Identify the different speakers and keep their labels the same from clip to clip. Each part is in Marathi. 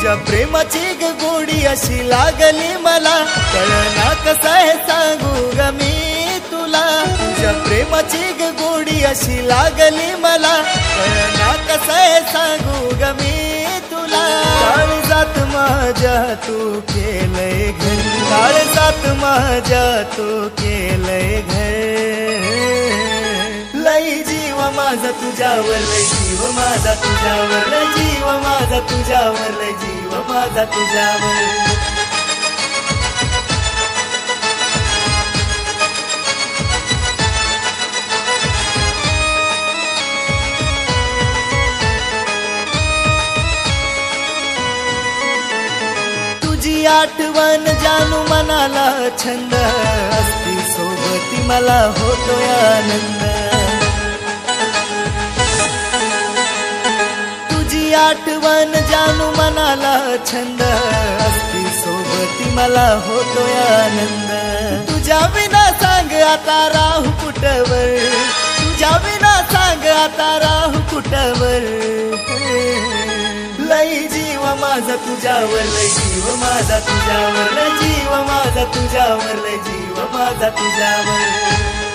Speaker 1: तुझ्या प्रेमाची ग गोडी अशी लागली मला, कळना कसं आहे सांगू ग मी तुला. तुझ्या प्रेमाची ग गोडी अशी लागली मला, कळना कसं आहे सांगू ग मी तुला. काळजात माझ्या तू केलंय घर, काळजात माझ्या तू केलंय घर. लय जीव माझा तुझ्यावर, लय जीव माझा तुझ्यावर, लय जीव माझा तुझ्यावर, लय जीव माझा तुझ्यावर. तुझी आठवण जानू मनाला छंद, असती सोबती मला होतोय आनंद. तुझी आठवण जानू मनाला छंद, असती सोबती मला होतोय आनंद. तुझ्या विना सांग आता राहू कुठवर, तुझ्या विना सांग आता राहू कुठवर. लय जीव माझा तुझ्यावर, लय जीव माझा तुझ्यावर, लय जीव माझा तुझ्यावर, लय जीव माझा तुझ्यावर.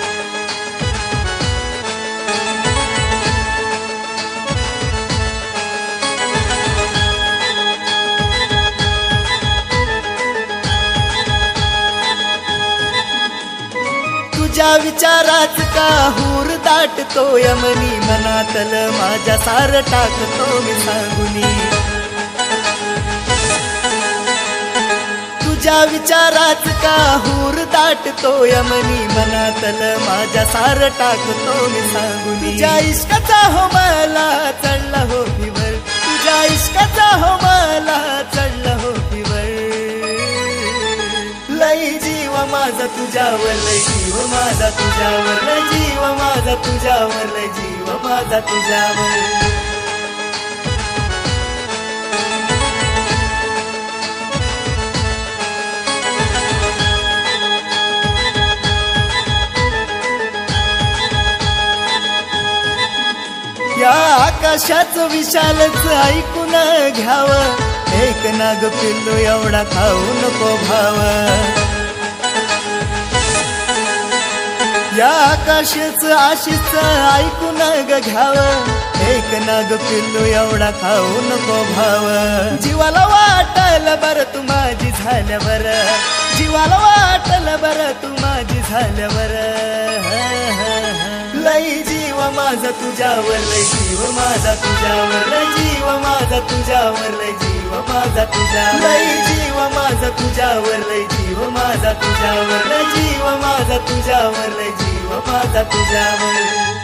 Speaker 1: तुझ्या विचाराच का हूर दाटतो यमनी, मनातल माझ्या सार टाकतो मी सांगुनी. तुझ्या विचाराच का हूर दाटतो यमनी, मनातल माझ्या सार टाकतो मी सांगुनी. तुझ्या इश्काचा हो मला चढला हो फिवर, तुझ्या इश्काचा हो मला चढला हो फिवर. लय जीव माझा तुझ्यावर, लय जीव माझा तुझ्यावर, लय जीव माझा तुझ्यावर, लय जीव माझा तुझ्यावर. या आकाशाचं विशालच ऐकून घ्यावं, एक नाग पिल्लू एवढा खाऊ नको भाव. या आकाशाचं आशीच ऐकून ग घ्यावं, एक नाग पिल्लू एवढा खाऊ नको भाव. जीवाला वाटलं बर तू माझी झाल्यावर, जीवाला वाटलं बर तू माझी झाल्यावर. लय जीव माझा तुझ्यावर, लय जीव माझा तुझ्यावर, लय जीव माझा तुझ्यावर, लय जीव माझा तुझ्यावर. लय जीव माझा तुझ्यावर, लय जीव माझा तुझ्यावर, लय जीव माझा तुझ्यावर, लय जीव माझा तुझ्यावर.